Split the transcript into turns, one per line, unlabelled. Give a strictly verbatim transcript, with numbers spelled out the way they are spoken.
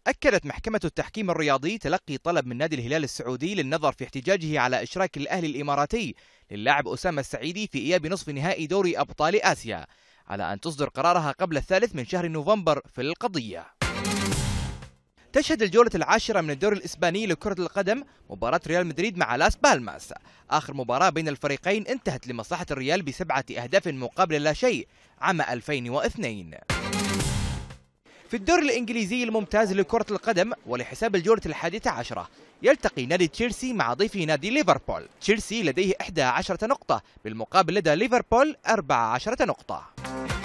أكدت محكمة التحكيم الرياضي تلقي طلب من نادي الهلال السعودي للنظر في احتجاجه على إشراك الأهلي الإماراتي للاعب أسامة السعيدي في إياب نصف نهائي دوري أبطال آسيا، على أن تصدر قرارها قبل الثالث من شهر نوفمبر في القضية. تشهد الجولة العاشرة من الدوري الإسباني لكرة القدم مباراة ريال مدريد مع لاس بالماس. آخر مباراة بين الفريقين انتهت لمصلحة الريال بسبعة أهداف مقابل لا شيء عام ألفين واثنين. في الدوري الإنجليزي الممتاز لكرة القدم ولحساب الجولة الحادية عشرة يلتقي نادي تشيلسي مع ضيفه نادي ليفربول. تشيلسي لديه إحدى عشرة نقطة بالمقابل لدى ليفربول أربع عشرة نقطة.